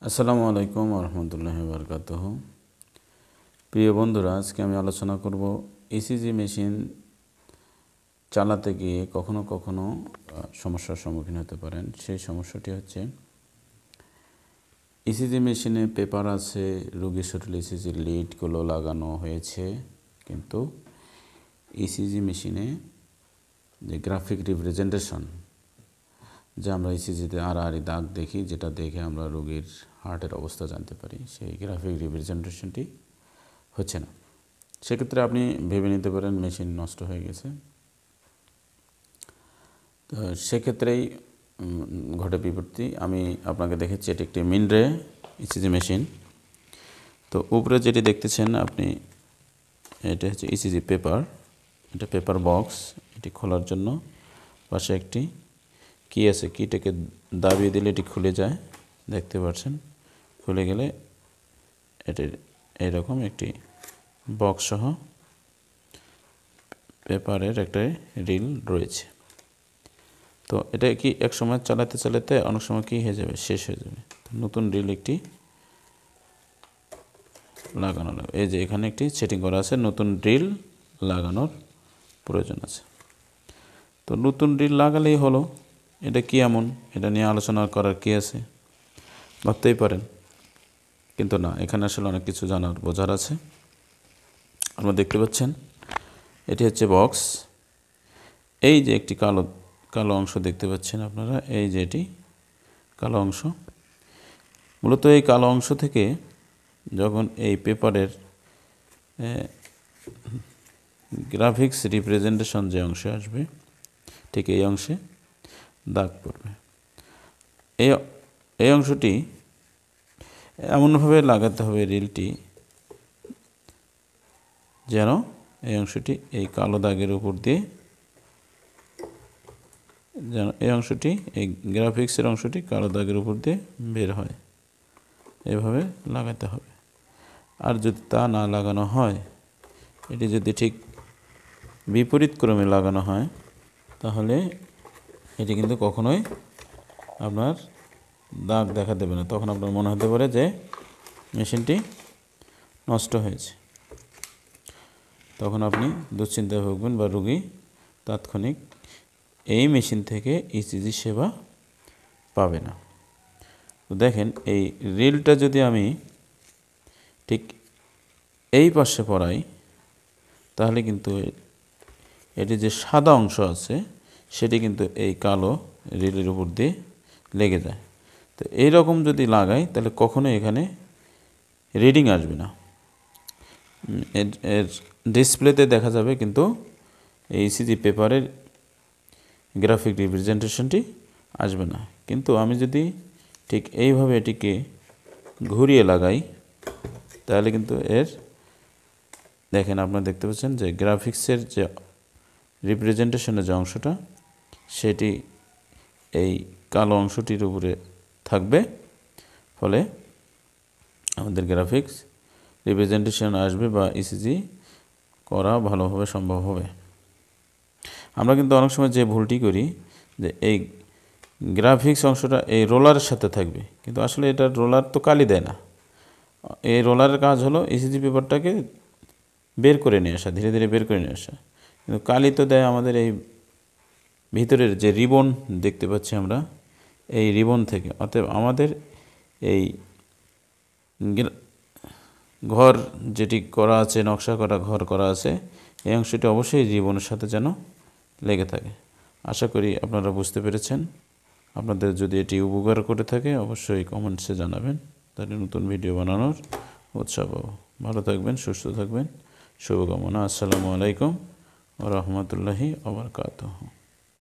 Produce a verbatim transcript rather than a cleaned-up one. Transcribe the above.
আসসালামু আলাইকুম ওয়া রাহমাতুল্লাহি ওয়া বারাকাতুহু। প্রিয় বন্ধুরা, আজকে আমি আলোচনা করব ইসিজি মেশিন চালাতে গিয়ে কখনো কখনো সমস্যার সম্মুখীন হতে পারেন। সেই সমস্যাটি হচ্ছে ইসিজি মেশিনে পেপার আছে, রোগীর শরীরে ইসিজি লিডগুলো লাগানো হয়েছে, কিন্তু ইসিজি মেশিনে যে গ্রাফিক রিপ্রেজেন্টেশন, যে আমরা ইসিজিতে আড়াআড়ি দাগ দেখি, যেটা দেখে আমরা রোগীর হার্টের অবস্থা জানতে পারি, সেই গ্রাফিক রিপ্রেজেন্টেশনটি হচ্ছে না। সেক্ষেত্রে আপনি ভেবে নিতে পারেন মেশিন নষ্ট হয়ে গেছে। তো সেক্ষেত্রেই ঘটে বিপত্তি। আমি আপনাকে দেখেছি এটি একটি মিনরে ইসিজি মেশিন। তো উপরে যেটি দেখতেছেন আপনি, এটা হচ্ছে ইসিজি পেপার, এটা পেপার বক্স। এটি খোলার জন্য পাশে একটি কি আছে, কিটাকে দাবিয়ে দিলে এটি খুলে যায়, দেখতে পাচ্ছেন। খুলে গেলে এটির এইরকম একটি বক্স সহ পেপারের একটা রিল রয়েছে। তো এটা কি এক সময় চালাতে চালাতে অনেক সময় কি হয়ে যাবে, শেষ হয়ে যাবে। নতুন রিল একটি লাগানো লাগবে। এই যে এখানে একটি সেটিং করা আছে, নতুন রিল লাগানোর প্রয়োজন আছে। তো নতুন রিল লাগালেই হলো। এটা কি এমন, এটা নিয়ে আলোচনা করার কি আছে ভাবতেই পারেন, কিন্তু না, এখানে আসলে অনেক কিছু জানার বোঝার আছে। আপনারা দেখতে পাচ্ছেন এটি হচ্ছে বক্স। এই যে একটি কালো কালো অংশ দেখতে পাচ্ছেন আপনারা, এই যে এটি কালো অংশ। মূলত এই কালো অংশ থেকে যখন এই পেপারের গ্রাফিক্স রিপ্রেজেন্টেশন যে অংশে আসবে, ঠিক এই অংশে দাগ পড়বে। এই এই অংশটি এমনভাবে লাগাতে হবে রিলটি, যেন এই অংশটি এই কালো দাগের উপর দিয়ে, যেন এই অংশটি, এই গ্রাফিক্সের অংশটি কালো দাগের উপর দিয়ে বের হয়, এভাবে লাগাতে হবে। আর যদি তা না লাগানো হয়, এটি যদি ঠিক বিপরীত ক্রমে লাগানো হয়, তাহলে এটি কিন্তু কখনোই আপনার দাগ দেখা দেবে না। তখন আপনার মনে হতে পারে যে মেশিনটি নষ্ট হয়েছে। তখন আপনি দুশ্চিন্তায় ভুগবেন বা রোগী তাৎক্ষণিক এই মেশিন থেকে ইসিজি সেবা পাবে না। তো দেখেন, এই রিলটা যদি আমি ঠিক এই পাশে পড়াই, তাহলে কিন্তু এটি যে সাদা অংশ আছে সেটি কিন্তু এই কালো রিলের উপর দিয়ে লেগে যায়। তো এইরকম যদি লাগাই, তাহলে কখনো এখানে রিডিং আসবে না। এর ডিসপ্লেতে দেখা যাবে, কিন্তু এই ইসিজি পেপারের গ্রাফিক রিপ্রেজেন্টেশনটি আসবে না। কিন্তু আমি যদি ঠিক এইভাবে এটিকে ঘুরিয়ে লাগাই, তাহলে কিন্তু এর দেখেন, আপনারা দেখতে পাচ্ছেন যে গ্রাফিক্সের যে রিপ্রেজেন্টেশনের যে অংশটা, সেটি এই কালো অংশটির উপরে থাকবে। ফলে আমাদের গ্রাফিক্স রিপ্রেজেন্টেশন আসবে বা ইসিজি করা ভালোভাবে সম্ভব হবে। আমরা কিন্তু অনেক সময় যে ভুলটি করি, যে এই গ্রাফিক্স অংশটা এই রোলারের সাথে থাকবে, কিন্তু আসলে এটা রোলার তো কালি দেয় না। এই রোলারের কাজ হলো ইসিজি পেপারটাকে বের করে নিয়ে আসা, ধীরে ধীরে বের করে নিয়ে আসা। কিন্তু কালি তো দেয় আমাদের এই ভিতরের যে রিবন দেখতে পাচ্ছি আমরা, এই রিবন থেকে। অতএব আমাদের এই ঘর যেটি করা আছে, নকশা করা ঘর করা আছে, এই অংশটি অবশ্যই রিবনের সাথে যেন লেগে থাকে। আশা করি আপনারা বুঝতে পেরেছেন। আপনাদের যদি এটি উপকার করে থাকে, অবশ্যই কমেন্টসে জানাবেন, তাহলে নতুন ভিডিও বানানোর উৎসাহ পাবো। ভালো থাকবেন, সুস্থ থাকবেন, শুভকামনা। আসসালামু আলাইকুম ওয়া রাহমাতুল্লাহি ওয়া বারাকাতুহু।